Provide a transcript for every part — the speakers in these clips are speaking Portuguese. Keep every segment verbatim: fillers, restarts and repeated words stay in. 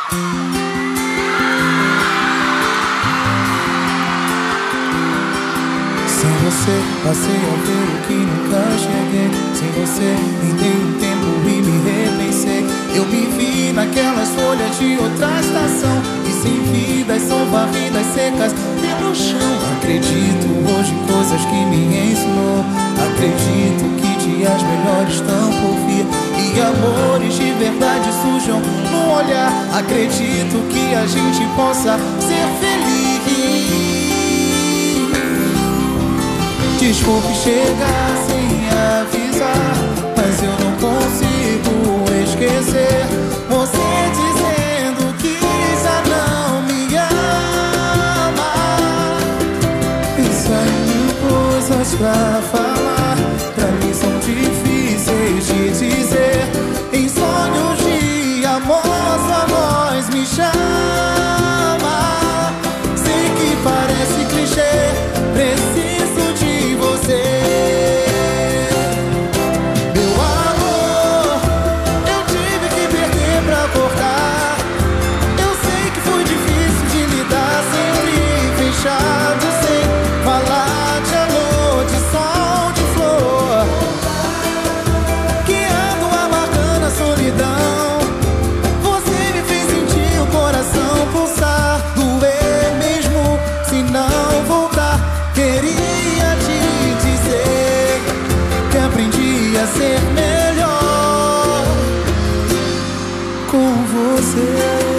Sem você, passei a ver o que nunca cheguei. Sem você, me dei um tempo e me repensei. Eu me vi naquelas folhas de outra estação, e sem vidas são varridas secas pelo chão. Acredito hoje em coisas que me ensinou. Acredito que dias melhores estão por vir, e amores de verdade surjam no olhar. Acredito que a gente possa ser feliz. Desculpe chegar sem avisar, mas eu não consigo esquecer você dizendo que já não me ama. Pensa em mil coisas pra falar, pra mim são difíceis de dizer. Em sonhos de amor sua voz me chama. Sei que parece clichê, preciso de você. Meu amor, eu tive que perder pra acordar. Eu sei que foi difícil de lidar, sempre fechado, sem falar de amor, de sol, de flor, que ando amargando a solidão. Você me fez sentir o coração pulsar, doer mesmo se não voltar. Queria te dizer que aprendi a ser melhor com você.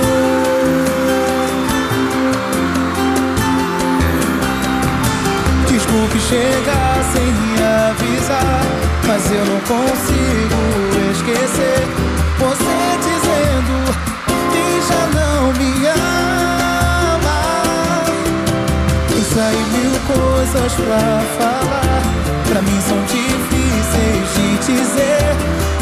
Desculpe chegar sem me avisar, mas eu não consigo esquecer você dizendo que já não me ama. Pensa em mil coisas pra falar, pra mim são difíceis de dizer.